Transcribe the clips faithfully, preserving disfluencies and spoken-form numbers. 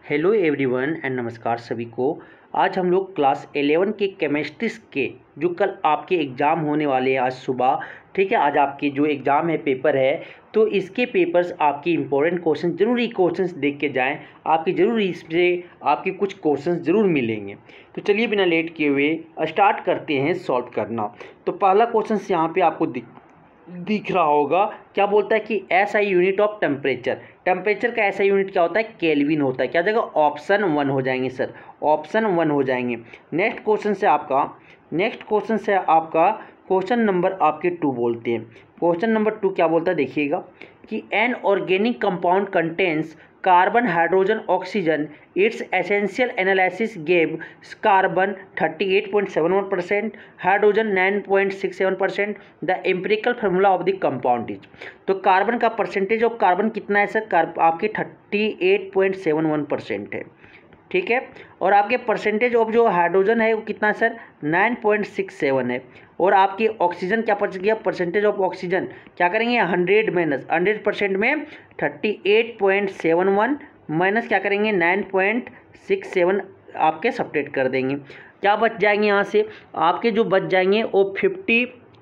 Hello everyone and नमस्कार सभी को। आज हम लोग क्लास इलेवन के केमिस्ट्री के जो कल आपके एग्ज़ाम होने वाले हैं आज सुबह, ठीक है। आज आपके जो एग्ज़ाम है पेपर है, तो इसके पेपर्स आपके इंपॉर्टेंट क्वेश्चन जरूरी क्वेश्चंस देख के जाएं। आपके जरूर इससे आपके कुछ क्वेश्चंस ज़रूर मिलेंगे। तो चलिए बिना लेट किए हुए स्टार्ट करते हैं सॉल्व करना। तो पहला क्वेश्चन यहाँ पे आपको दिख दिख रहा होगा, क्या बोलता है कि S I unit of temperature. Temperature का ऐसा यूनिट क्या होता है? केल्विन होता है। क्या जगह ऑप्शन वन हो जाएंगे सर, ऑप्शन वन हो जाएंगे। नेक्स्ट क्वेश्चन से आपका नेक्स्ट क्वेश्चन से आपका क्वेश्चन नंबर आपके टू बोलते हैं। क्वेश्चन नंबर टू क्या बोलता है देखिएगा कि an organic compound contains carbon hydrogen oxygen its essential analysis gave carbon thirty eight point seven one percent, hydrogen nine point six seven percent. The empirical formula of the compound is. तो carbon का percentage of carbon कितना है sir? Carb आपके thirty eight point seven one percent है, ठीक है। और आपके परसेंटेज ऑफ जो हाइड्रोजन है वो कितना है sir? Nine point six seven है। और आपकी ऑक्सीजन क्या पड़ गया? परसेंटेज ऑफ ऑक्सीजन क्या करेंगे? हंड्रेड माइनस हंड्रेड परसेंट में thirty eight point seven one minus क्या करेंगे? नाइन पॉइंट सिक्स सेवन आपके सब्ट्रैक्ट कर देंगे। क्या बच जाएंगे यहाँ से? आपके जो बच जाएंगे वो फिफ्टी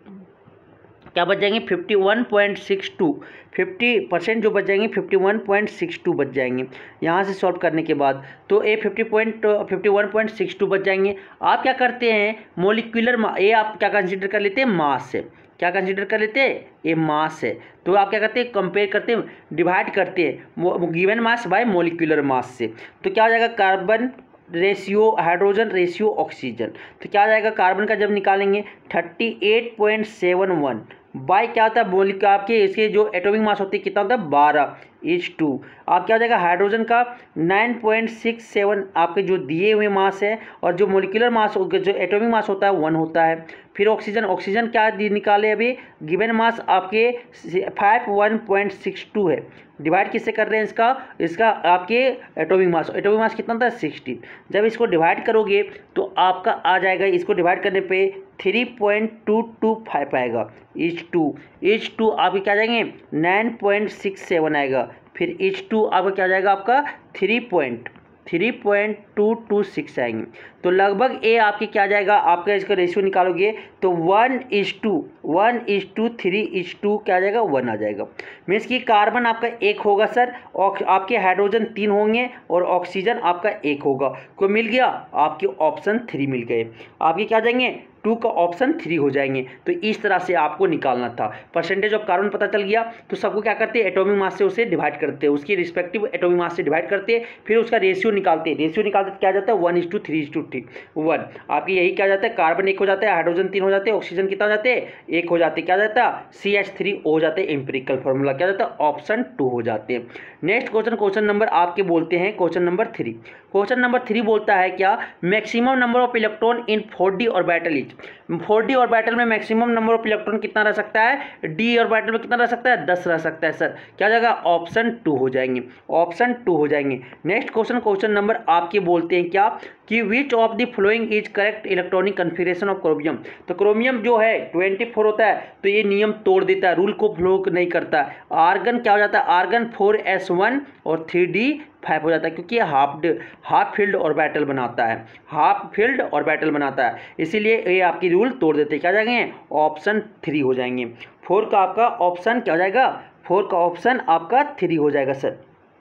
क्या बच जाएंगे? Fifty one point six two fifty percent जो बच जाएंगे fifty one point six two बच जाएंगे यहाँ से सॉल्व करने के बाद। तो ए fifty point fifty one point six two बच जाएंगे। आप क्या करते हैं? मोलिकुलर ये आप क्या कंसीडर कर लेते हैं? मास है। क्या कंसीडर कर लेते हैं? ये मास है। तो आप क्या करते हैं? कंपेयर करते हैं, डिवाइड करते हैं given mass by molecular mass से। तो क्या हो जाएगा? Carbon ratio hydrogen ratio oxygen. तो क्या आ जाएगा? कार्बन का जब निकालेंगे thirty eight point seven one by क्या होता है? मोलिक आपके इसके जो एटॉमिक मास होती है कितना होता है? बारह इज टू। आप क्या हो जाएगा? हाइड्रोजन का नाइन पॉइंट सिक्स सेवन आपके जो दिए हुए मास है, और जो मोलिकुलर मास जो एटॉमिक मास होता है वन होता है। फिर ऑक्सीजन ऑक्सीजन क्या निकाले अभी? गिवन मास आपके five one point six two है। डिवाइड किससे कर रहे हैं इसका? इसका आपके एटॉमिक मास एटॉमिक मास कितना था? सिक्सटीन। जब इसको डिवाइड करोगे तो आपका आ जाएगा, इसको डिवाइड करने पे three point two two five आएगा इच टू। इच टू आपके क्या जाएंगे? नाइन पॉइंट सिक्स सेवन आएगा। फिर इच टू आपका क्या जाएगा? आपका three point three point two two six आएंगे। तो लगभग ए आपके क्या जाएगा? आपका इसका रेशियो निकालोगे तो one is to one is to three is to क्या आ जाएगा? वन आ जाएगा। मीन्स कि कार्बन आपका एक होगा सर, आपके हाइड्रोजन तीन होंगे और ऑक्सीजन आपका एक होगा। को मिल गया? आपके ऑप्शन थ्री मिल गए। आपके क्या जाएंगे? टू का ऑप्शन थ्री हो जाएंगे। तो इस तरह से आपको निकालना था। परसेंटेज ऑफ कार्बन पता चल गया, तो सबको क्या करते हैं? एटॉमिक मास से उसे डिवाइड करते हैं, उसकी रिस्पेक्टिव एटॉमिक मास से डिवाइड करते हैं। फिर उसका रेशियो निकालते हैं। रेशियो निकालते क्या जाता है? One is to three is to three one. आपकी यही क्या जाता है? कार्बन एक हो जाता है, हाइड्रोजन तीन हो जाते हैं, ऑक्सीजन कितना हो जाते हैं? एक हो जाते हैं। क्या जाता है? सी एच थ्री हो जाते हैं। एम्पिरिकल फॉर्मूला क्या जाता है? ऑप्शन टू हो जाते हैं। नेक्स्ट क्वेश्चन क्वेश्चन नंबर आपके बोलते हैं question number three. Question number three बोलता है क्या? Maximum number of electron in four D orbital is. Four D orbital में मैक्सिमम नंबर ऑफ इलेक्ट्रॉन कितना रह सकता है? डी ऑर्बिटल में कितना रह सकता है? दस रह सकता है सर। क्या जाएगा? ऑप्शन टू हो जाएंगे। ऑप्शन टू हो जाएंगे। नेक्स्ट क्वेश्चन क्वेश्चन नंबर आपके बोलते हैं क्या कि which of the following is correct electronic configuration of chromium. तो क्रोमियम जो है ट्वेंटी फोर होता है, तो ये नियम तोड़ देता है, रूल को फ्लो नहीं करता है। आर्गन क्या हो जाता है? आर्गन फोर एस वन और थ्री डी फाइव हो जाता है, क्योंकि हाफ हाफ फील्ड ऑर्बिटल बनाता है हाफ फील्ड ऑर्बिटल बनाता है इसीलिए ये आपकी रूल तोड़ देते हैं। क्या जाएंगे? ऑप्शन थ्री हो जाएंगे। फोर का आपका ऑप्शन क्या हो जाएगा? फोर का ऑप्शन आपका थ्री हो जाएगा सर।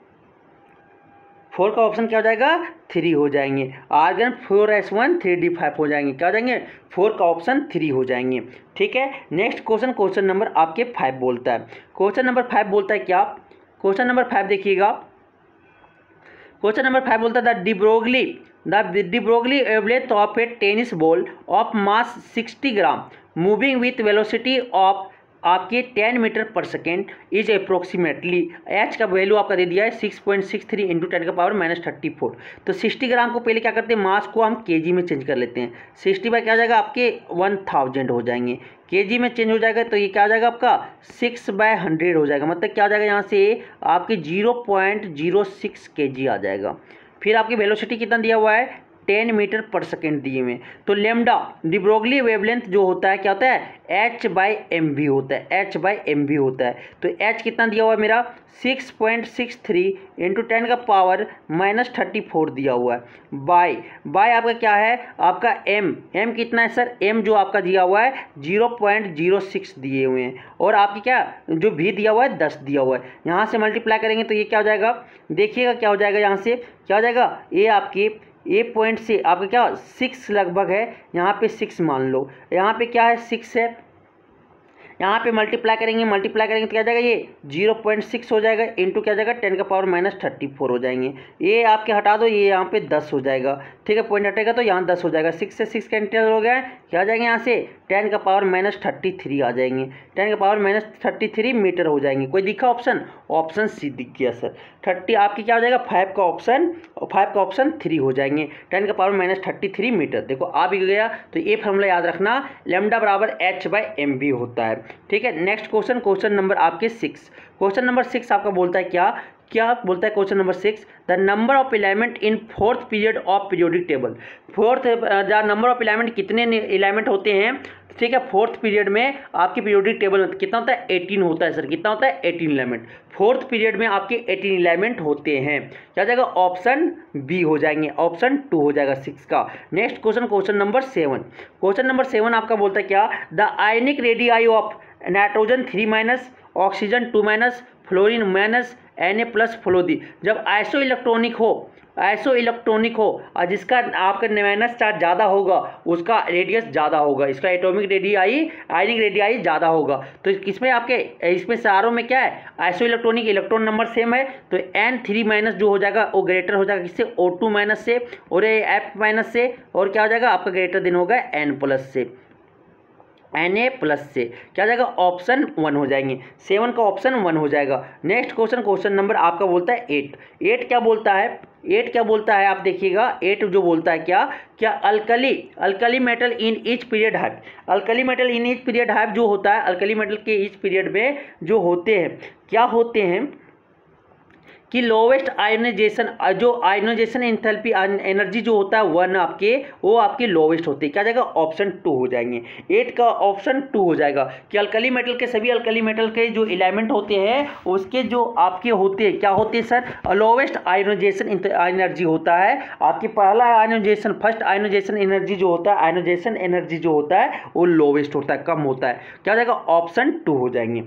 फोर का ऑप्शन क्या हो जाएगा? थ्री हो जाएंगे। Argon four S one three D five हो जाएंगे। क्या हो जाएंगे? फोर का ऑप्शन थ्री हो जाएंगे, ठीक है। नेक्स्ट क्वेश्चन क्वेश्चन नंबर आपके फाइव बोलता है। क्वेश्चन नंबर फाइव बोलता है क्या? क्वेश्चन नंबर फाइव देखिएगा। क्वेश्चन नंबर फाइव बोलता है the de Broglie the de Broglie wavelength of a tennis ball of mass sixty gram moving with velocity of आपके ten metre per second is approximately. H का value आपका दे दिया है six point six three into ten का power minus thirty four. तो sixty gram को पहले क्या करते हैं? मास को हम केजी में चेंज कर लेते हैं। सिक्सटी बाई क्या हो जाएगा? आपके वन थाउजेंड हो जाएंगे। केजी में चेंज हो जाएगा तो ये क्या आ जाएगा? आपका सिक्स बाय हंड्रेड हो जाएगा। मतलब क्या आ जाएगा? यहाँ से आपके जीरो पॉइंट जीरो सिक्स के जी आ जाएगा। फिर आपकी वेलोसिटी कितना दिया हुआ है? टेन मीटर पर सेकेंड दिए हुए। तो लेमडा डी ब्रोगली वेवलेंथ जो होता है क्या होता है एच बाई एम वी होता है, एच बाई एम वी होता है। तो एच कितना दिया हुआ है मेरा six point six three into ten का पावर माइनस थर्टी फोर दिया हुआ है, बाई बाई आपका क्या है आपका एम, एम कितना है सर, एम जो आपका दिया हुआ है जीरो पॉइंट जीरो सिक्स दिए हुए हैं, और आपकी क्या जो भी दिया हुआ है दस दिया हुआ है। यहाँ से मल्टीप्लाई करेंगे तो ये क्या हो जाएगा, देखिएगा क्या हो जाएगा, यहाँ से क्या हो जाएगा, ये आपकी ए पॉइंट से आपका क्या सिक्स लगभग है, यहाँ पे सिक्स मान लो, यहाँ पे क्या है सिक्स है, यहाँ पे मल्टीप्लाई करेंगे मल्टीप्लाई करेंगे तो क्या जाएगा ये जीरो पॉइंट सिक्स हो जाएगा, इंटू क्या जाएगा टेन का पावर माइनस थर्टी फोर हो जाएंगे। ये आपके हटा दो, ये यहाँ पे दस हो जाएगा, ठीक है, पॉइंट हटेगा तो यहाँ दस हो जाएगा, सिक्स से सिक्स कैंसिल हो गया, क्या आ जाएंगे यहाँ से टेन का पावर माइनस थर्टी थ्री आ जाएंगे, टेन का power minus thirty three metre हो जाएंगे। कोई दिखा ऑप्शन, ऑप्शन सी दिख गया सर, थर्टी आपकी क्या हो जाएगा फाइव का ऑप्शन, और फाइव का ऑप्शन थ्री हो जाएंगे, टेन का power minus thirty three metre. देखो आ भी गया, तो ये फॉर्मूला याद रखना, लैम्डा बराबर एच बाई एम बी होता है, ठीक है। नेक्स्ट क्वेश्चन, क्वेश्चन नंबर आपके सिक्स, क्वेश्चन नंबर सिक्स आपका बोलता है क्या क्या बोलता है question number six, the number of element in fourth period of periodic table. Fourth the number of element कितने एलिमेंट होते हैं, ठीक है, फोर्थ पीरियड में आपके पीरियोडिक टेबल में कितना होता है एटीन होता है सर, कितना होता है एटीन एलिमेंट, फोर्थ पीरियड में आपके एटीन एलिमेंट होते हैं। क्या जाएगा ऑप्शन बी हो जाएंगे, ऑप्शन टू हो जाएगा सिक्स का। Next question, question number seven, question number seven आपका बोलता है क्या, the ionic radii of nitrogen three minus, oxygen two minus, fluorine minus, N A plus फ्लोदी। जब आइसो इलेक्ट्रॉनिक हो, आइसो इलेक्ट्रॉनिक हो और जिसका आपका माइनस चार्ज ज़्यादा होगा उसका रेडियस ज़्यादा होगा, इसका एटॉमिक रेडियाई आयनिक रेडियाई ज़्यादा होगा। तो इसमें आपके इसमें चारों में क्या है isoelectronic, electron number same है, तो एन थ्री माइनस जो हो जाएगा वो ग्रेटर हो जाएगा किससे, ओ टू माइनस से, और एफ माइनस से, और क्या हो जाएगा आपका ग्रेटर देन होगा एन प्लस से, एन ए प्लस से। क्या जाएगा ऑप्शन वन हो जाएंगे, सेवन का ऑप्शन वन हो जाएगा। नेक्स्ट क्वेश्चन, क्वेश्चन नंबर आपका बोलता है एट, एट क्या बोलता है, एट क्या बोलता है आप देखिएगा, एट जो बोलता है क्या क्या alkali alkali metal in each period have, alkali metal in each period have जो होता है अल्कली मेटल के ईच पीरियड में जो होते हैं क्या होते हैं कि लोवेस्ट आयोनाइजेशन, जो आयोनाइजेशन एंथैल्पी एनर्जी जो होता है वन आपके वो आपके लोवेस्ट होती है। क्या जाएगा ऑप्शन टू हो जाएंगे, एट का ऑप्शन टू हो जाएगा कि अल्कली मेटल के सभी अल्कली मेटल के जो एलिमेंट होते हैं उसके जो आपके होते हैं क्या होते हैं सर, लोवेस्ट आयोनाइजेशन एनर्जी होता है आपकी, पहला आयोनाइजेशन फर्स्ट आयोनाइजेशन एनर्जी जो होता है, आयोनाइजेशन एनर्जी जो होता है वो लोवेस्ट होता है, कम होता है। क्या जाएगा ऑप्शन टू हो जाएंगे,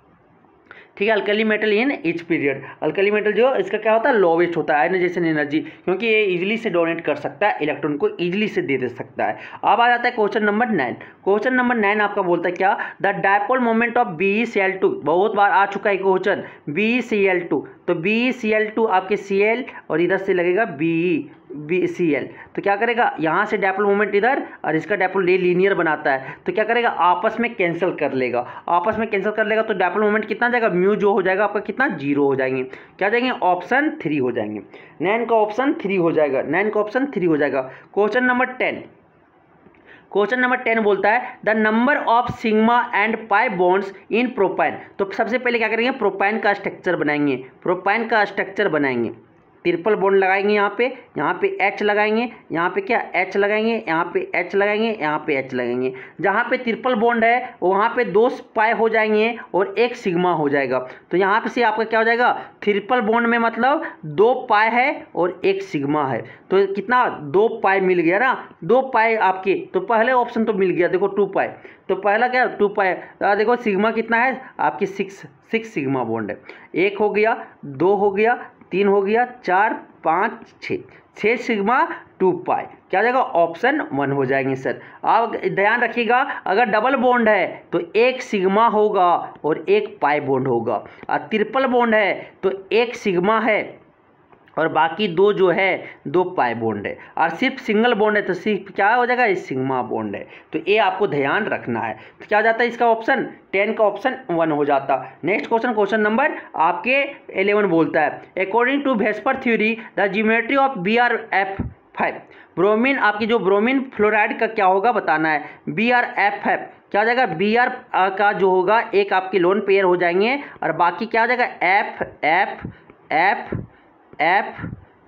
ठीक है। Alkali metal in each period, alkali metal जो इसका क्या होता है लोवेस्ट होता है आयोनाइजेशन एनर्जी, क्योंकि ये इजीली से डोनेट कर सकता है, इलेक्ट्रॉन को इजीली से दे दे सकता है। अब आ जाता है question number nine, question number nine आपका बोलता है क्या, the dipole moment of B C L two, बहुत बार आ चुका है question, B C L two, तो बी सी एल टू आपके सी एल और इधर से लगेगा बी बी सी एल, तो क्या करेगा यहाँ से डायपोल मोमेंट इधर और इसका डायपोल लीनियर बनाता है, तो क्या करेगा आपस में कैंसिल कर लेगा, आपस में कैंसिल कर लेगा, तो डायपोल मोमेंट कितना जाएगा म्यू जो हो जाएगा आपका कितना जीरो हो जाएंगे। क्या जाएंगे ऑप्शन थ्री हो जाएंगे, नाइन का ऑप्शन थ्री हो जाएगा, नाइन का ऑप्शन थ्री हो जाएगा। Question number ten, question number ten बोलता है the number of sigma and pi bonds in propyne. तो सबसे पहले क्या करेंगे प्रोपाइन का स्ट्रक्चर बनाएंगे, प्रोपाइन का स्ट्रक्चर बनाएंगे, ट्रिपल बॉन्ड लगाएंगे, यहाँ पे यहाँ पे एच लगाएंगे, यहाँ पे क्या एच लगाएंगे, यहाँ पे एच लगाएंगे, यहाँ पे एच लगाएंगे। जहाँ पे ट्रिपल बॉन्ड है वहाँ पे दो पाई हो जाएंगे और एक सिग्मा हो जाएगा, तो यहाँ पे से आपका क्या हो जाएगा ट्रिपल बॉन्ड में मतलब दो पाई है और एक सिग्मा है, तो कितना दो पाई मिल गया ना, दो पाई आपके, तो पहले ऑप्शन तो मिल गया देखो टू पाई, तो पहला क्या टू पाई, देखो सिग्मा कितना है आपकी सिक्स, सिक्स सिग्मा बॉन्ड है, एक हो गया, दो हो गया, तीन हो गया, चार पाँच छः, छः सिग्मा टू पाई। क्या जाएगा ऑप्शन वन हो जाएंगे सर। आप ध्यान रखिएगा अगर डबल बॉन्ड है तो एक सिग्मा होगा और एक पाई बॉन्ड होगा, और ट्रिपल बॉन्ड है तो एक सिग्मा है और बाकी दो जो है दो पाई बॉन्ड है, और सिर्फ सिंगल बॉन्ड है तो सिर्फ क्या हो जाएगा सिग्मा बॉन्ड है, तो ये आपको ध्यान रखना है। तो क्या हो जाता है इसका ऑप्शन टेन का ऑप्शन वन हो जाता। नेक्स्ट क्वेश्चन, क्वेश्चन नंबर आपके इलेवन बोलता है according to VSEPR theory the geometry of B R F five, bromine आपकी जो ब्रोमीन फ्लोराइड का क्या होगा बताना है, बी आर एफ फाइव क्या हो जाएगा, बी आर का जो होगा एक आपके लोन पेयर हो जाएंगे और बाकी क्या हो जाएगा एफ एफ एफ एफ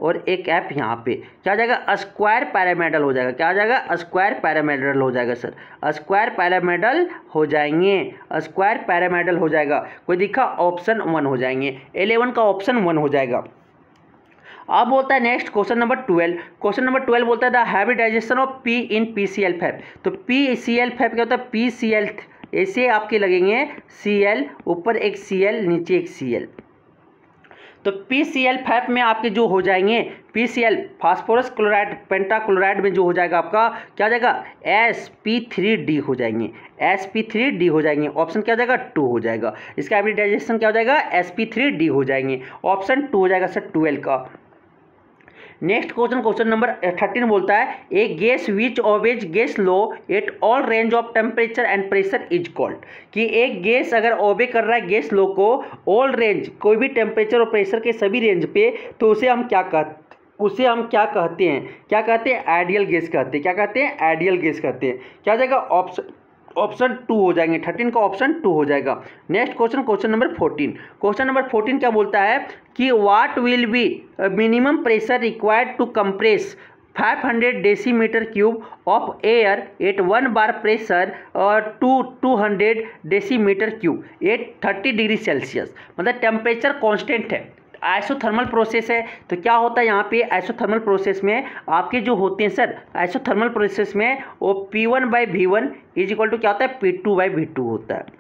और एक एफ यहाँ पे, क्या हो जाएगा स्क्वायर पैरामेडल हो जाएगा। क्या हो जाएगा स्क्वायर पैरामेडल हो जाएगा सर, स्क्वायर पैरामेडल हो जाएंगे, स्क्वायर पैरामेडल हो जाएगा। कोई दिखा ऑप्शन वन हो जाएंगे, इलेवन का ऑप्शन वन हो जाएगा। अब बोलता है next question number twelve. Question number twelve बोलता है the hybridization of P in P C L five. तो पी सी एल फाइव क्या होता है, पी सी एल, ऐसे आपके लगेंगे सी एल, ऊपर एक सी एल, नीचे एक सी एल। तो पी सी एल फाइव में आपके जो हो जाएंगे P C L phosphorus chloride pentachloride में जो हो जाएगा आपका क्या हो जाएगा एस पी थ्री डी हो जाएंगे, एस पी थ्री डी हो जाएंगे। ऑप्शन क्या हो जाएगा टू हो जाएगा। इसका हाइब्रिडाइजेशन क्या हो जाएगा एस पी थ्री डी हो जाएंगे, ऑप्शन टू हो जाएगा सर ट्वेल्व का। Next question question number thirteen बोलता है a gas which obeys gas law at all range of temperature and pressure is called. कि एक गैस अगर ओबे कर रहा है गैस लो को ऑल रेंज, कोई भी टेम्परेचर और प्रेशर के सभी रेंज पे, तो उसे हम क्या कहते उसे हम क्या कहते हैं, क्या कहते हैं आइडियल गैस कहते हैं। क्या कहते हैं आइडियल गैस कहते हैं। क्या हो जाएगा ऑप्शन ऑप्शन टू हो जाएंगे, थर्टीन का ऑप्शन टू हो जाएगा। Next question question number fourteen. Question number fourteen क्या बोलता है कि what will be minimum pressure required to compress five hundred decimetre cube of air at one bar pressure और to two hundred decimetre cube at thirty degree Celsius. मतलब temperature constant है, isothermal process है। तो क्या होता है यहाँ पे आइसोथर्मल प्रोसेस में आपके जो होते हैं सर, आइसोथर्मल प्रोसेस में वो P one by V one is equal to क्या होता है P two by V two होता है।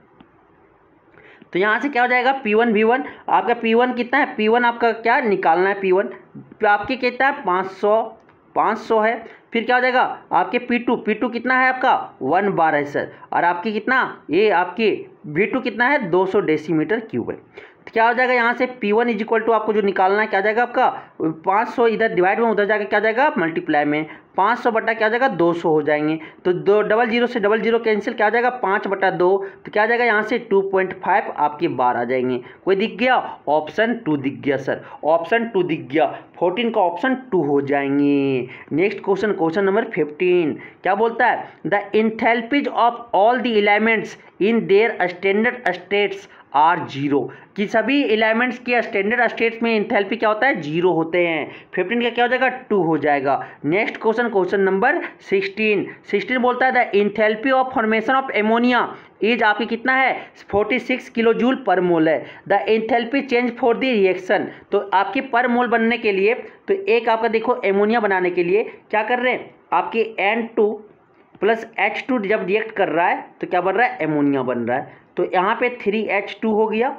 तो यहाँ से क्या हो जाएगा पी वन वी वन, आपका पी वन कितना है, पी वन आपका क्या निकालना है, पी वन आपके कितना है पाँच सौ पाँच सौ है। फिर क्या हो जाएगा आपके पी टू, पी टू कितना है आपका वन बार है सर, और आपकी कितना ये आपके वी टू कितना है दो सौ डेसीमीटर क्यूब है। तो क्या हो जाएगा यहाँ से P one is equal to आपको जो निकालना है क्या जाएगा आपका पाँच सौ, इधर डिवाइड में उधर जाकर क्या जाएगा मल्टीप्लाई में, पाँच सौ बटा क्या जाएगा दो सौ हो जाएंगे। तो दो डबल जीरो से डबल जीरो कैंसिल, क्या जाएगा पाँच बटा दो, तो क्या जाएगा यहाँ से टू पॉइंट फाइव आपके बार आ जाएंगे। कोई दिख गया ऑप्शन टू दिख गया सर, ऑप्शन टू दिख गया, फोर्टीन का ऑप्शन टू हो जाएंगे। Next question question number fifteen क्या बोलता है the enthalpies of all the elements in their standard states are zero. कि सभी एलिमेंट्स के स्टैंडर्ड स्टेट्स में इंथैल्पी क्या होता है जीरो होते हैं। फिफ्टीन का क्या हो जाएगा टू हो जाएगा। Next question question number sixteen sixteen बोलता है the enthalpy of formation of ammonia is आपकी कितना है forty six kilojoule per mole है। The enthalpy change for the reaction, तो आपके पर मोल बनने के लिए, तो एक आपका देखो एमोनिया बनाने के लिए क्या कर रहे हैं आपके N two plus H two जब रिएक्ट कर रहा है तो क्या बन रहा है एमोनिया बन रहा है। तो यहाँ पे थ्री एच टू हो गया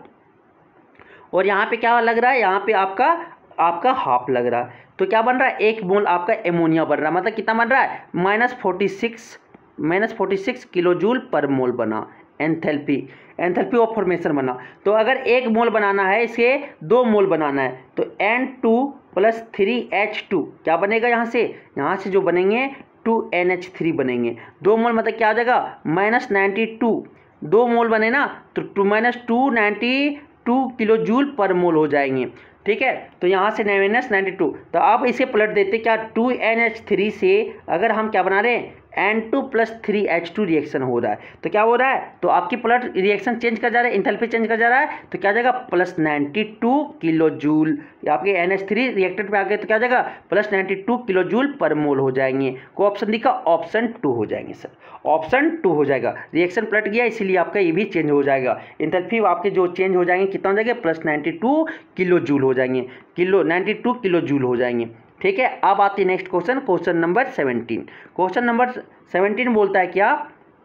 और यहाँ पे क्या लग रहा है, यहाँ पे आपका आपका हाफ लग रहा है। तो क्या बन रहा है एक मोल आपका एमोनिया बन रहा है, मतलब कितना बन रहा है minus forty six minus forty six kilojoule per mole बना एंथैल्पी, एंथैल्पी ऑफ फॉर्मेशन बना। तो अगर एक मोल बनाना है इसे दो मोल बनाना है तो N two plus three H two क्या बनेगा, यहाँ से यहाँ से जो बनेंगे टू एन एच थ्री बनेंगे। दो मोल मतलब क्या आ जाएगा माइनस नाइन्टी टू, दो मोल बने ना तो two minus two ninety two kilojoule per mole हो जाएंगे। ठीक है, तो यहाँ से माइनस नाइन्टी टू, तो अब इसे पलट देते क्या टू एन एच थ्री से अगर हम क्या बना रहे हैं N two plus three H two reaction हो रहा है तो क्या हो रहा है, तो आपकी पलट रिएक्शन चेंज कर जा रहा है, इंथैल्पी चेंज कर जा रहा है, तो क्या आ जाएगा plus ninety two kilojoule. आपके एन एच थ्री रिएक्टेड पे आ गए तो क्या आ जाएगा plus ninety two kilojoule per mole हो जाएंगे। को ऑप्शन दिखा ऑप्शन टू हो जाएंगे सर, ऑप्शन टू हो जाएगा। रिएक्शन पलट गया इसीलिए आपका ये भी चेंज हो जाएगा। इंथैल्पी आपके जो चेंज हो जाएंगे कितना हो जाएगा plus ninety two kilojoule हो जाएंगे, kilo ninety two kilojoule हो जाएंगे। ठीक है, अब आती है next question question number seventeen. Question number seventeen बोलता है क्या,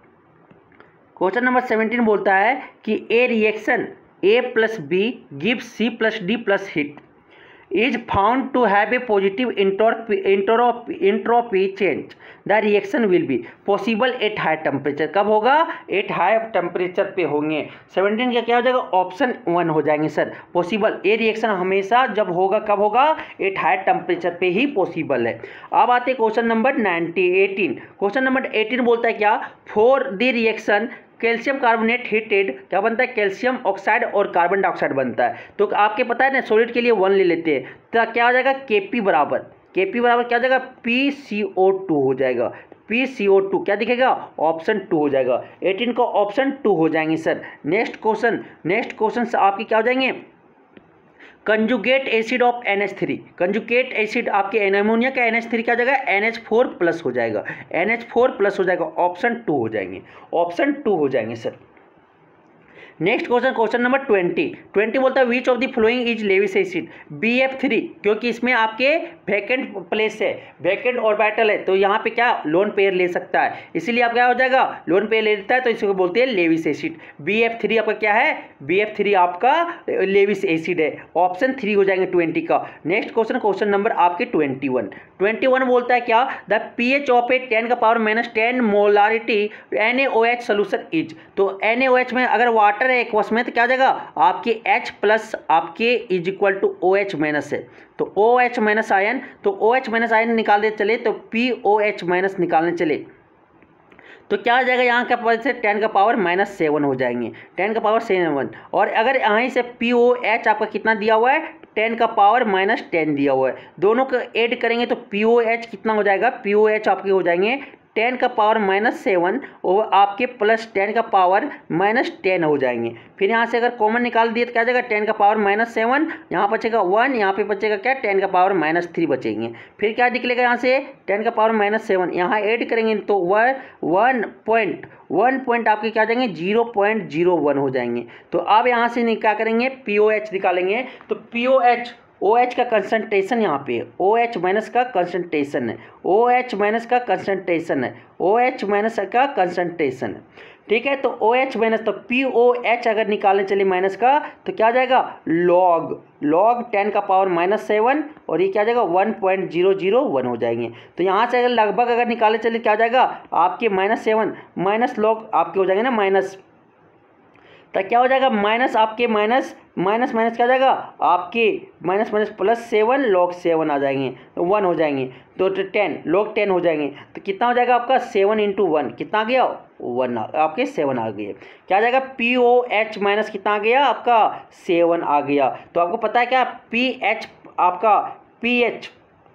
क्वेश्चन नंबर सेवनटीन बोलता है कि a reaction A plus B give C plus D plus heat is found to have a positive entropy entropy entropy change. The reaction will be possible at high temperature. कब होगा at high temperature पे होंगे। Seventeen का क्या हो जाएगा option one हो जाएंगे सर, पॉसिबल। ये रिएक्शन हमेशा जब होगा कब होगा एट हाई टेम्परेचर पे ही पॉसिबल है। अब आते question number ninety eighteen. Question number eighteen बोलता है क्या for the reaction calcium carbonate heated क्या बनता है कैल्शियम ऑक्साइड और कार्बन डाइऑक्साइड बनता है। तो आपके पता है ना सॉलिड के लिए वन ले लेते हैं तो क्या हो जाएगा केपी बराबर केपी बराबर क्या हो जाएगा पी सी ओ टू हो जाएगा, पी सी ओ टू क्या दिखेगा ऑप्शन टू हो जाएगा। एटीन को ऑप्शन टू हो जाएंगे sir. Next question next question आपके क्या हो जाएंगे conjugate acid of N H three, conjugate acid आपके एमोनिया का एन एच थ्री क्या हो जाएगा, एन एच फोर प्लस हो जाएगा, एन एच फोर प्लस हो जाएगा, ऑप्शन टू हो जाएंगे, ऑप्शन टू हो जाएंगे sir. Next question, question number twenty twenty बोलता है which of the following is Lewis acid, B F three, क्योंकि इसमें आपके वैकेंट प्लेस है, वैकेंट ऑर्बिटल है, तो यहाँ पे क्या लोन पेयर ले सकता है, इसीलिए आप क्या हो जाएगा लोन पेयर ले लेता है, तो इसको बोलते हैं Lewis acid. B F three आपका क्या है, बी एफ थ्री आपका लेविस एसिड है, ऑप्शन थ्री हो जाएंगे ट्वेंटी का। नेक्स्ट क्वेश्चन, क्वेश्चन नंबर आपके ट्वेंटी वन ट्वेंटी वन बोलता है क्या, the P H of a ten का power minus ten molarity N A O H solution is, तो एन ए ओ एच में अगर वाटर है एक्वस में तो क्या हो जाएगा आपके H प्लस आपके is equal to O H minus है, तो ओ एच माइनस आयन, तो ओ एच माइनस आयन निकालने चले तो पी ओ एच माइनस निकालने चले तो क्या हो जाएगा, यहाँ का पावर से टेन का पावर माइनस सेवन हो जाएंगे, टेन का पावर सेवन, और अगर यहाँ से पी ओ एच आपका कितना दिया हुआ है, टेन का पावर माइनस टेन दिया हुआ है, दोनों को ऐड करेंगे तो पी ओ एच कितना हो जाएगा, पी ओ एच आपके हो जाएंगे टेन का पावर माइनस सेवन और आपके प्लस टेन का पावर माइनस टेन हो जाएंगे। फिर यहाँ से अगर कॉमन निकाल दिए तो क्या जाएगा, टेन का पावर माइनस सेवन, यहाँ बचेगा वन, यहाँ पे बचेगा क्या, टेन का पावर माइनस थ्री बचेंगे। फिर क्या निकलेगा यहाँ से, टेन का पावर माइनस सेवन, यहाँ ऐड करेंगे तो one one point one point आपके क्या जाएंगे, जीरो पॉइंट जीरो वन हो जाएंगे। तो अब यहाँ से क्या करेंगे, पी ओ एच निकालेंगे, तो P O H O H का कंसंट्रेशन यहाँ पे ओ एच माइनस का कंसंट्रेशन है, ओ एच माइनस का कंसंट्रेशन है, ओ एच माइनस का कंसंट्रेशन है, ठीक है। तो ओ एच माइनस, तो पी ओ एच अगर निकालने चले माइनस का तो क्या जाएगा, लॉग लॉग टेन का पावर माइनस सेवन, और ये क्या जाएगा one point zero zero one हो जाएंगे। तो यहाँ से अगर लगभग अगर निकालने चले क्या जाएगा आपके माइनस सेवन माइनस लॉग आपके हो जाएंगे ना माइनस, तो क्या हो जाएगा माइनस आपके माइनस माइनस माइनस क्या जाएगा आपके minus minus plus seven log seven आ जाएंगे, तो वन हो जाएंगे, तो टेन लॉग टेन हो जाएंगे, तो कितना हो जाएगा आपका सेवन इंटू वन कितना आ गया, वन आपके सेवन आ गए। क्या आ जाएगा पी ओ एच माइनस कितना आ गया आपका सेवन आ गया। तो आपको पता है क्या पी एच आपका P H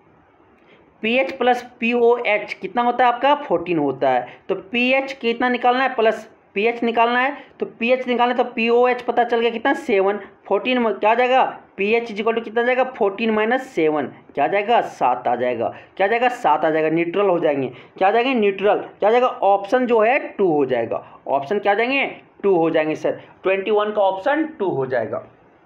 P H plus P O H कितना होता है आपका फोर्टीन होता है। तो पी एच कितना निकालना है, प्लस पी एच निकालना है, तो पी एच निकालना है तो पी ओ एच पता चल गया कितना सेवन, फोर्टीन में क्या जाएगा पी एच इक्वल टू कितना जाएगा फोर्टीन माइनस सेवन, क्या जाएगा सात आ जाएगा, क्या जाएगा सात आ जाएगा, न्यूट्रल हो जाएंगे, क्या जाएंगे न्यूट्रल, क्या जाएगा ऑप्शन जो है टू हो जाएगा, ऑप्शन क्या जाएंगे टू हो जाएंगे सर, ट्वेंटी वन का ऑप्शन टू हो जाएगा।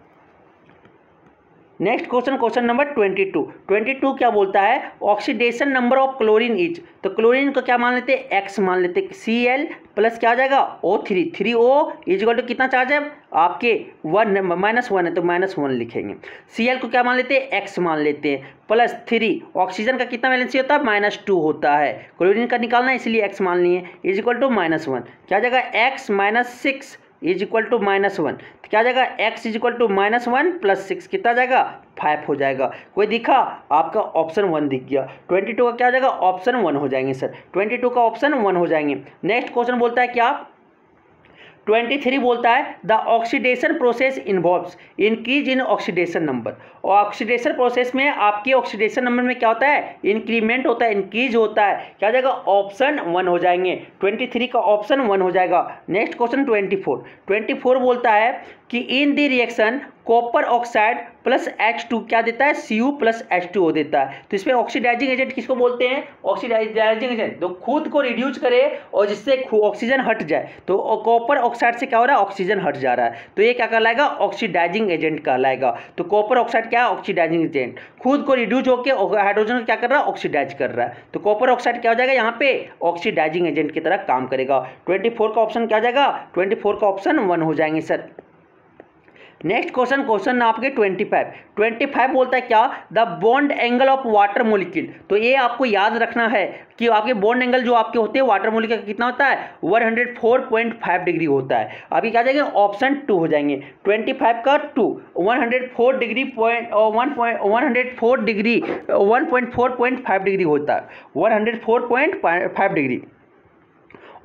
Next question, question number twenty two twenty two क्या बोलता है, oxidation number of chlorine is, तो क्लोरीन को क्या मान लेते हैं एक्स मान लेते हैं, सी एल प्लस क्या आ जाएगा O three, three O is equal to कितना चार्ज है आपके वन माइनस वन है तो माइनस वन लिखेंगे। सी एल को क्या मान लेते हैं एक्स मान लेते हैं, प्लस थ्री ऑक्सीजन का कितना वैलेंसी होता है माइनस टू होता है, क्लोरीन का निकालना है इसलिए एक्स मान लिए, is equal to minus one, क्या जाएगा X minus six is equal to minus one, तो क्या जाएगा X is equal to minus one plus six कितना जाएगा फाइव हो जाएगा। कोई दिखा आपका ऑप्शन वन दिख गया, ट्वेंटी टू का क्या जाएगा ऑप्शन वन हो जाएंगे सर, ट्वेंटी टू का ऑप्शन वन हो जाएंगे। नेक्स्ट क्वेश्चन बोलता है क्या, ट्वेंटी थ्री बोलता है the oxidation process involves increase in oxidation number, और ऑक्सीडेशन प्रोसेस में आपके ऑक्सीडेशन नंबर में क्या होता है इंक्रीमेंट होता है, इंक्रीज होता है, क्या जाएगा ऑप्शन वन हो जाएंगे, ट्वेंटी थ्री का ऑप्शन वन हो जाएगा। Next question twenty four twenty four बोलता है कि in the reaction copper oxide plus H two क्या देता है C U plus H two O देता है। तो इसमें ऑक्सीडाइजिंग एजेंट किसको बोलते हैं, ऑक्सीडाइजिंग एजेंट तो खुद को रिड्यूस करे और जिससे ऑक्सीजन हट जाए, तो कॉपर ऑक्साइड से क्या हो रहा है ऑक्सीजन हट जा रहा है, तो ये क्या कहलाएगा ऑक्सीडाइजिंग एजेंट कहलाएगा। तो कॉपर ऑक्साइड क्या है ऑक्सीडाइजिंग एजेंट, खुद को रिड्यूस होकर हाइड्रोजन क्या कर रहा है ऑक्सीडाइज कर रहा है, तो कॉपर ऑक्साइड क्या हो जाएगा यहाँ पे ऑक्सीडाइजिंग एजेंट की तरह काम करेगा। ट्वेंटी फोर का ऑप्शन क्या जाएगा ट्वेंटी फोर का ऑप्शन वन हो जाएंगे सर। नेक्स्ट क्वेश्चन, क्वेश्चन आपके ट्वेंटी फाइव ट्वेंटी फाइव बोलता है क्या the bond angle of water molecule, तो ये आपको याद रखना है कि आपके बॉन्ड एंगल जो आपके होते हैं वाटर मोलिक्यूल का कितना होता है one hundred four point five degree होता है। अभी क्या जाएंगे ऑप्शन टू हो जाएंगे, ट्वेंटी फाइव का two one hundred four degree point one point one hundred four degree one point four point five degree होता है, one hundred four point five degree.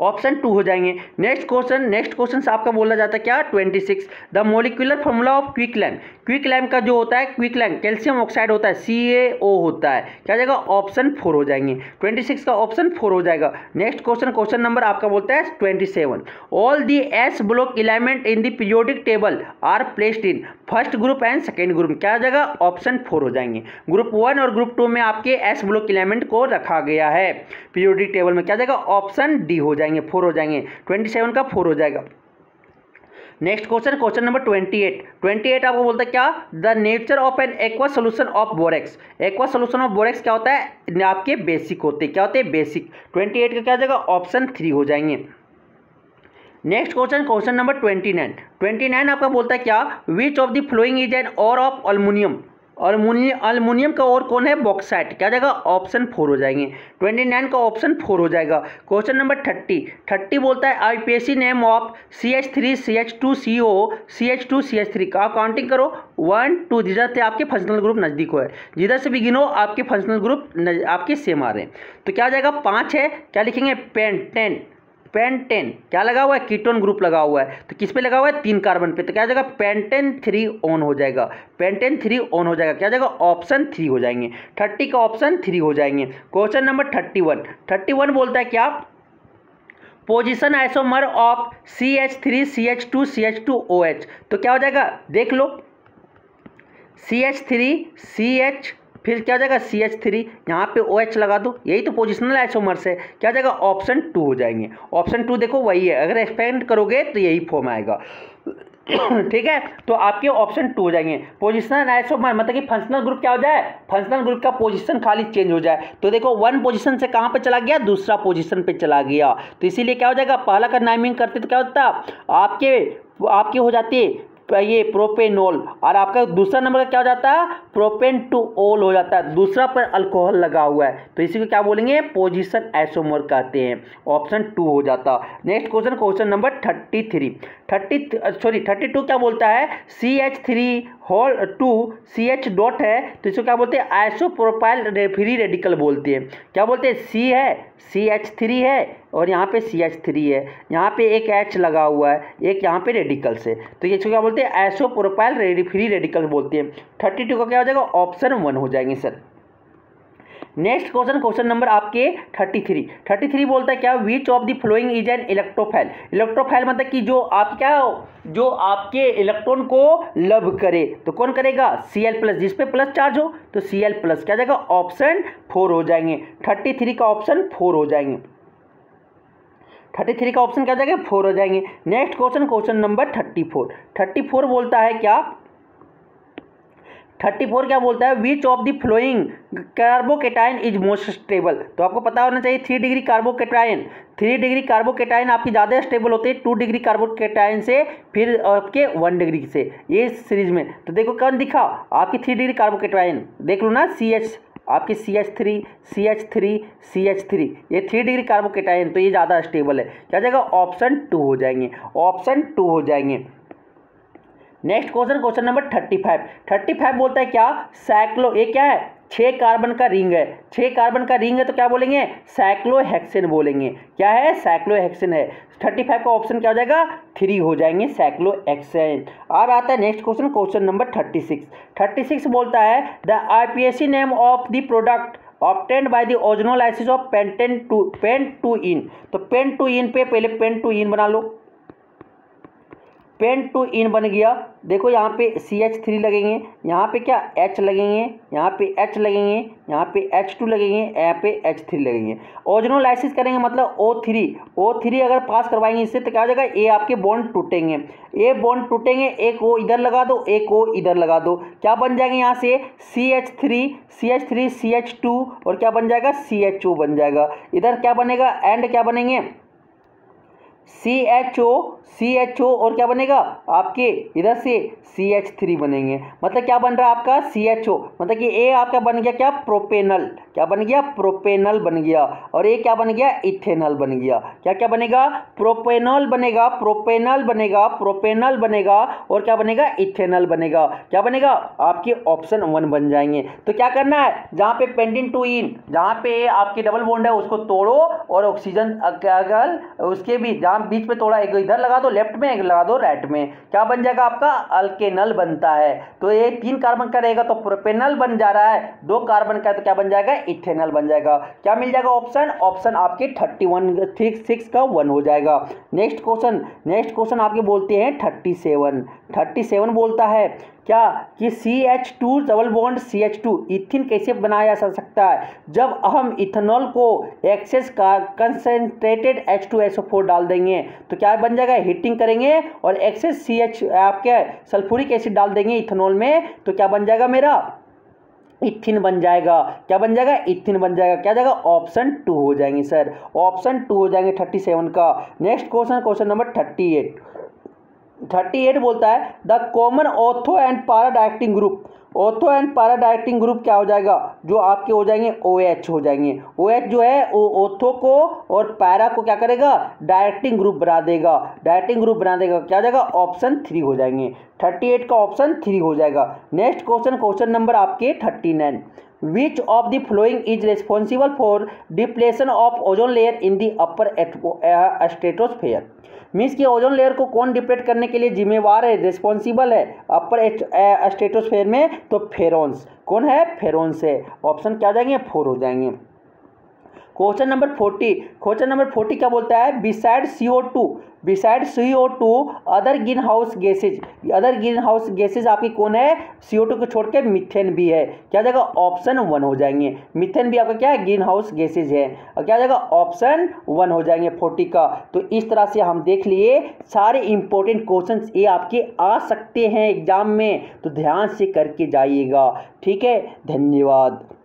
Option two हो जाएंगे। नेक्स्ट क्वेश्चन नेक्स्ट क्वेश्चन आपका बोला जाता है क्या, twenty six, the molecular formula of quicklime. Quicklime का जो होता है क्विकलैंड कैल्शियम ऑक्साइड होता है, सी ए ओ होता है, क्या जाएगा ऑप्शन फोर हो जाएंगे। ट्वेंटी सिक्स का ऑप्शन फोर हो जाएगा। नेक्स्ट क्वेश्चन क्वेश्चन नंबर आपका बोलता है twenty seven, all the S block element in the periodic table are placed in first group and second group, क्या जाएगा ऑप्शन फोर हो जाएंगे। ग्रुप वन और ग्रुप टू में आपके एस ब्लॉक एलिमेंट को रखा गया है पीरियोडिक टेबल में, क्या जाएगा ऑप्शन डी हो जाएंगे, फोर हो जाएंगे। ट्वेंटी सेवन का फोर हो जाएगा। Next question question number twenty eight, twenty eight आपको बोलता है क्या, the nature of an aqua solution of borax. Aqua solution of borax क्या होता है, आपके बेसिक होते हैं, क्या होते हैं बेसिक। ट्वेंटी एट का क्या जाएगा ऑप्शन थ्री हो जाएंगे। Next question question number twenty nine, twenty nine आपका बोलता है क्या, which of the following is an ore of aluminium. Aluminium aluminium का और कौन है, बॉक्साइट, क्या जाएगा ऑप्शन फोर हो जाएंगे। ट्वेंटी नाइन का ऑप्शन फोर हो जाएगा। क्वेश्चन नंबर थर्टी, थर्टी बोलता है IUPAC name of C H three C H two C O C H two C H three का काउंटिंग करो, वन टू, जिधर से आपके फंक्शनल ग्रुप नज़दीक हो है, जिधर से भी गिनो आपके फंक्शनल ग्रुप आपके सेम आ रहे हैं, तो क्या जाएगा पाँच है, क्या लिखेंगे पेंटेन, पेंटेन क्या लगा हुआ है, कीटोन ग्रुप लगा हुआ है, तो किस पे लगा हुआ है, तीन कार्बन पे, तो क्या जाएगा पेंटेन थ्री ऑन हो जाएगा, पेंटेन थ्री ऑन हो जाएगा, क्या जाएगा ऑप्शन थ्री हो जाएंगे। थर्टी का ऑप्शन थ्री हो जाएंगे। Question number thirty one, thirty one बोलता है क्या, position isomer of C H three C H two C H two O H, तो क्या हो जाएगा देख लो, C H three C H फिर क्या हो जाएगा सी एच थ्री, यहाँ पे ओ एच लगा दो, यही तो पोजिशनल आइसोमर्स है, क्या जाएगा ऑप्शन टू हो जाएंगे। ऑप्शन टू देखो वही है, अगर एक्सपेंड करोगे तो यही फॉर्म आएगा ठीक है, तो आपके ऑप्शन टू हो जाएंगे। पोजिशनल आइसोमर मतलब कि फंक्शनल ग्रुप क्या हो जाए, फंक्शनल ग्रुप का पोजीशन खाली चेंज हो जाए, तो देखो वन पोजीशन से कहाँ पे चला गया, दूसरा पोजीशन पे चला गया, तो इसीलिए क्या हो जाएगा, पहला का नामिंग करते तो क्या होता आपके आपके हो जाती है ये प्रोपेनॉल, और आपका दूसरा नंबर का क्या हो जाता है, प्रोपेन टू ओल हो जाता है, दूसरा पर अल्कोहल लगा हुआ है, तो इसी को क्या बोलेंगे, पोजीशन आइसोमर कहते हैं, ऑप्शन टू हो जाता। Next question question number thirty three, thirty sorry thirty two क्या बोलता है, C H three whole two C H dot है, तो इसको क्या बोलते हैं, आइसोप्रोपाइल फ्री रेडिकल बोलते हैं, क्या बोलते हैं, सी है सी एच थ्री है और यहाँ पे सी एच थ्री है, यहाँ पे एक H लगा हुआ है, एक यहाँ पे रेडिकल्स है, तो ये क्या बोलते हैं, आइसोप्रोपाइल रेडी फ्री रेडिकल बोलते हैं। थर्टी टू का क्या हो जाएगा, ऑप्शन वन हो जाएंगे sir. Next question question number आपके थर्टी थ्री, थर्टी थ्री बोलता है क्या, which of the following is an electrophile. Electrophile मतलब कि जो आप क्या जो आपके इलेक्ट्रॉन को लब करे, तो कौन करेगा, सी एल प्लस, जिस पे प्लस चार्ज हो तो सी एल प्लस, क्या जाएगा ऑप्शन फोर हो जाएंगे। थर्टी थ्री का ऑप्शन फोर हो जाएंगे, थर्टी थ्री का ऑप्शन क्या जाएगा, फोर हो जाएंगे। Next question question number thirty four, thirty four बोलता है क्या, थर्टी फोर क्या बोलता है, which of the following carbocation is most stable, तो आपको पता होना चाहिए three degree carbocation, three degree carbocation आपकी ज़्यादा स्टेबल होते हैं टू डिग्री कार्बोकेटाइन से, फिर आपके वन डिग्री से, ये सीरीज में, तो देखो कौन दिखा आपकी थ्री डिग्री कार्बोकेटाइन, देख लो ना, सी एच आपकी C H three C H three C H three, ये थ्री डिग्री कार्बोकेटाइन, तो ये ज़्यादा स्टेबल है, क्या जाएगा ऑप्शन टू हो जाएंगे, ऑप्शन टू हो जाएंगे। Next question question number thirty five, thirty five बोलता है क्या, साइक्लो, ये क्या है, छः कार्बन का रिंग है, छः कार्बन का रिंग है, तो क्या बोलेंगे, साइक्लोहेक्सेन बोलेंगे, क्या है, साइक्लोहेक्सेन है। थर्टी फाइव का ऑप्शन क्या हो जाएगा, थ्री हो जाएंगे, साइक्लोहेक्सेन। और आता है next question question number thirty six, thirty six बोलता है the IUPAC name of the product obtained by the ozonolysis of pentene two pent two ene, तो पेन टू इन पे पहले पेन टू इन बना लो, पेन टू इन बन गया, देखो यहाँ पे सी एच थ्री लगेंगे, यहाँ पे क्या H लगेंगे, यहाँ पे H लगेंगे, यहाँ पे एच टू लगेंगे, यहाँ पे एच थ्री लगेंगे। ओजोनोलाइसिस करेंगे मतलब ओ थ्री, ओ थ्री अगर पास करवाएंगे इससे तो क्या हो जाएगा, ए आपके बॉन्ड टूटेंगे, ए बॉन्ड टूटेंगे, एक ओ इधर लगा दो, एक ओ इधर लगा दो, क्या बन जाएंगे यहाँ से C H three C H three C H two और क्या बन जाएगा, सी एच ओ बन जाएगा, इधर क्या बनेगा, एंड क्या बनेंगे, C H O C H O और क्या बनेगा आपके इधर से सी एच थ्री बनेंगे, मतलब क्या बन रहा है आपका सी एच ओ, मतलब कि ए आपका बन गया क्या, प्रोपेनल, क्या बन गया, प्रोपेनॉल बन गया। और ये क्या बन गया, इथेनॉल बन गया। क्या क्या बनेगा, प्रोपेनॉल बनेगा, प्रोपेनॉल बनेगा, प्रोपेनॉल बनेगा और क्या बनेगा, इथेनॉल बनेगा। क्या बनेगा, आपके ऑप्शन वन बन जाएंगे। तो क्या करना है, जहाँ पे पेंडिन टू इन, जहाँ पे आपके डबल बॉन्ड है उसको तोड़ो और ऑक्सीजन अगर उसके भी जहाँ बीच में तोड़ा, एक इधर लगा दो लेफ्ट में, एक लगा दो राइट में, क्या बन जाएगा, आपका अल्केनल बनता है। तो ये तीन कार्बन का रहेगा तो प्रोपेनॉल बन जा रहा है, दो कार्बन का तो क्या बन जाएगा, इथेनॉल बन जाएगा। क्या मिल जाएगा ऑप्शन, ऑप्शन आपके थर्टी वन सिक्स का वन हो जाएगा। नेक्स्ट क्वेश्चन, नेक्स्ट क्वेश्चन आपके बोलते हैं थर्टी सेवन। थर्टी सेवन बोलता है क्या कि C H two double bond C H two ethene कैसे बनाया जा सकता है, जब हम इथेनॉल को एक्सेस का concentrated H two S O four डाल देंगे तो क्या बन जाएगा, हीटिंग करेंगे और एक्सेस सी एच आपके सल्फ्यूरिक एसिड डाल देंगे इथेनॉल में तो क्या बन जाएगा, मेरा इथिन बन जाएगा। क्या बन जाएगा, इथिन बन जाएगा। क्या जाएगा, ऑप्शन टू हो जाएंगे सर, ऑप्शन टू हो जाएंगे थर्टी सेवन का। Next question, question number thirty eight. Thirty eight बोलता है the common ortho and para directing group, ortho and para directing group क्या हो जाएगा, जो आपके हो जाएंगे ओ एच हो जाएंगे। ओ एच जो है वो ऑर्थो को और पैरा को क्या करेगा, डायरेक्टिंग ग्रुप बना देगा, डायरेक्टिंग ग्रुप बना देगा। क्या हो जाएगा, ऑप्शन थ्री हो जाएंगे। थर्टी एट का ऑप्शन थ्री हो जाएगा। नेक्स्ट क्वेश्चन, क्वेश्चन नंबर आपके thirty nine. Which of the following is responsible for depletion of ozone layer in the upper stratosphere? Means कि ओजोन लेयर को कौन डिप्लेट करने के लिए जिम्मेवार है, रिस्पॉन्सिबल है अपर स्ट्रेटोस्फेयर में, तो फेरोन्स। कौन है, फेरोन्स है। ऑप्शन क्या जाएंगे, फोर हो जाएंगे। Question number forty, question number forty क्या बोलता है, beside C O two, beside C O two other greenhouse gases, other greenhouse gases आपकी कौन है, सी ओ टू को छोड़ के मिथेन भी है। क्या जाएगा, ऑप्शन वन हो जाएंगे। मिथेन भी आपका क्या है, ग्रीन हाउस गैसेज है। और क्या जाएगा, ऑप्शन वन हो जाएंगे फोर्टी का। तो इस तरह से हम देख लिए सारे इंपॉर्टेंट क्वेश्चन ये आपके आ सकते हैं एग्जाम में, तो ध्यान से करके जाइएगा। ठीक है, धन्यवाद।